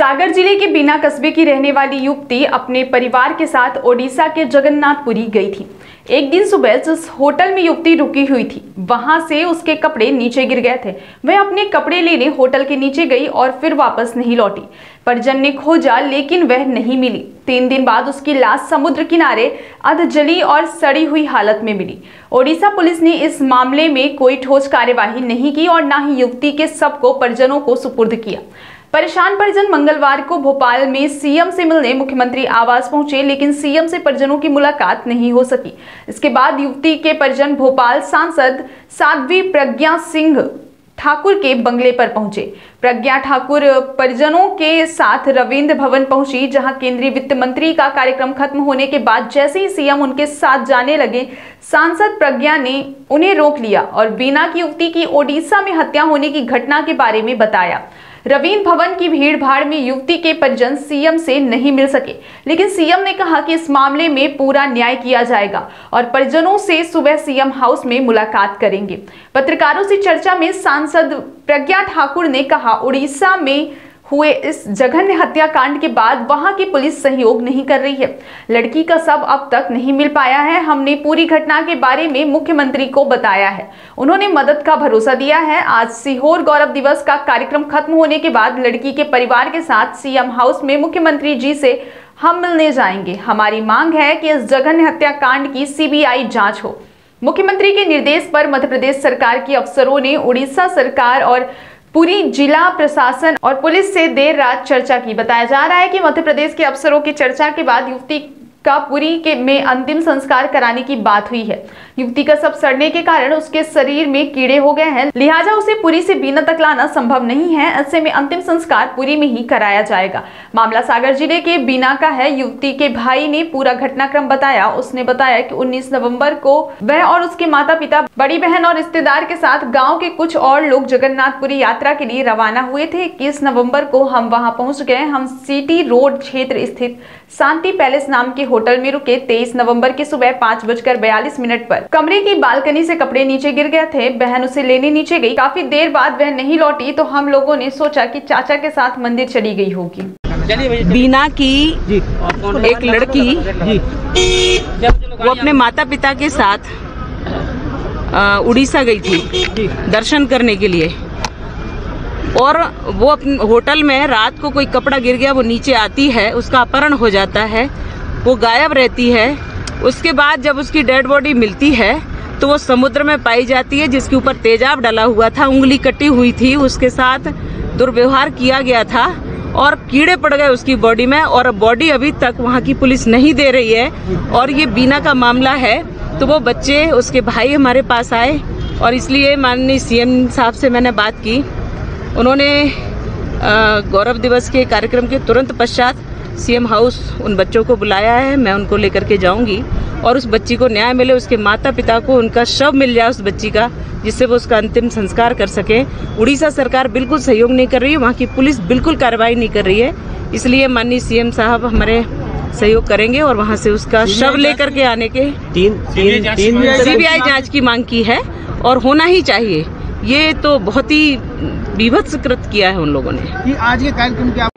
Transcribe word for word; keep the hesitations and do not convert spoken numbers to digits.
सागर जिले के बीना कस्बे की रहने वाली युवती अपने परिवार के साथ ओडिशा के जगन्नाथपुरी गई थी। एक दिन सुबह जिस होटल में युवती रुकी हुई थी वहां से उसके कपड़े नीचे गिर गए थे। वह अपने कपड़े लेने होटल के नीचे गई और फिर वापस नहीं लौटी। परिजन ने खोजा लेकिन वह नहीं मिली। तीन दिन बाद उसकी लाश समुद्र किनारे अधजली और सड़ी हुई हालत में मिली। ओडिशा पुलिस ने इस मामले में कोई ठोस कार्यवाही नहीं की और न ही युवती के शव को परिजनों को सुपुर्द किया। परेशान परिजन मंगलवार को भोपाल में सीएम से मिलने मुख्यमंत्री आवास पहुंचे, लेकिन सीएम से परिजनों की मुलाकात नहीं हो सकी। इसके बाद युवती के परिजन भोपाल सांसद साध्वी प्रज्ञा सिंह ठाकुर के बंगले पर पहुंचे। प्रज्ञा ठाकुर परिजनों के साथ रविंद्र भवन पहुंची, जहां केंद्रीय वित्त मंत्री का कार्यक्रम खत्म होने के बाद जैसे ही सीएम उनके साथ जाने लगे, सांसद प्रज्ञा ने उन्हें रोक लिया और बीना की युवती की ओडिशा में हत्या होने की घटना के बारे में बताया। रविंद्र भवन की भीड़ भाड़ में युवती के परिजन सीएम से नहीं मिल सके, लेकिन सीएम ने कहा कि इस मामले में पूरा न्याय किया जाएगा और परिजनों से सुबह सीएम हाउस में मुलाकात करेंगे। पत्रकारों से चर्चा में सांसद प्रज्ञा ठाकुर ने कहा, उड़ीसा में हुए इस जघन्य हत्याकांड के बाद वहां की पुलिस सहयोग नहीं कर रही है। लड़की का शव अब तक नहीं मिल पाया है। हमने पूरी घटना के बारे में मुख्यमंत्री को बताया है, उन्होंने मदद का भरोसा दिया है। आज सीहोर गौरव दिवस का कार्यक्रम खत्म होने के बाद लड़की के परिवार के साथ सीएम हाउस में मुख्यमंत्री जी से हम मिलने जाएंगे। हमारी मांग है कि इस जघन्य हत्याकांड की सीबीआई जांच हो। मुख्यमंत्री के निर्देश पर मध्य प्रदेश सरकार के अफसरों ने उड़ीसा सरकार और पूरी जिला प्रशासन और पुलिस से देर रात चर्चा की। बताया जा रहा है कि मध्य प्रदेश के अफसरों की चर्चा के बाद युवती का पुरी के में अंतिम संस्कार कराने की बात हुई है। युवती का शव सड़ने के कारण उसके शरीर में कीड़े हो गए हैं, लिहाजा उसे पुरी से बीना तक लाना संभव नहीं है। ऐसे में अंतिम संस्कार पुरी में ही कराया जाएगा। मामला सागर जिले के बीना का है। युवती के भाई ने पूरा घटनाक्रम बताया। उसने बताया कि उन्नीस नवंबर को वह और उसके माता पिता, बड़ी बहन और रिश्तेदार के साथ गाँव के कुछ और लोग जगन्नाथपुरी यात्रा के लिए रवाना हुए थे। इक्कीस नवम्बर को हम वहाँ पहुँच गए। हम सिटी रोड क्षेत्र स्थित शांति पैलेस नाम के होटल में रुके। तेईस नवंबर की सुबह पाँच बजकर बयालीस मिनट पर कमरे की बालकनी से कपड़े नीचे गिर गए थे। बहन उसे लेने नीचे गई। काफी देर बाद वह नहीं लौटी तो हम लोगों ने सोचा कि चाचा के साथ मंदिर चली गई होगी। बीना की एक लड़की वो अपने माता पिता के साथ उड़ीसा गई थी दर्शन करने के लिए, और वो अपने होटल में रात को कोई कपड़ा गिर गया, वो नीचे आती है, उसका अपहरण हो जाता है, वो गायब रहती है। उसके बाद जब उसकी डेड बॉडी मिलती है तो वो समुद्र में पाई जाती है, जिसके ऊपर तेजाब डाला हुआ था, उंगली कटी हुई थी, उसके साथ दुर्व्यवहार किया गया था और कीड़े पड़ गए उसकी बॉडी में, और बॉडी अभी तक वहाँ की पुलिस नहीं दे रही है। और ये बीना का मामला है, तो वो बच्चे, उसके भाई हमारे पास आए और इसलिए माननीय सीएम साहब से मैंने बात की। उन्होंने गौरव दिवस के कार्यक्रम के तुरंत पश्चात सीएम हाउस उन बच्चों को बुलाया है। मैं उनको लेकर के जाऊंगी और उस बच्ची को न्याय मिले, उसके माता पिता को उनका शव मिल जाए उस बच्ची का, जिससे वो उसका अंतिम संस्कार कर सके। उड़ीसा सरकार बिल्कुल सहयोग नहीं कर रही है, वहाँ की पुलिस बिल्कुल कार्रवाई नहीं कर रही है, इसलिए माननीय सीएम साहब हमारे सहयोग करेंगे और वहाँ से उसका शव लेकर के आने के तीन सीबीआई जाँच की मांग की है और होना ही चाहिए। ये तो बहुत ही बीभत्स कृत किया है उन लोगों ने। आज के कार्यक्रम क्या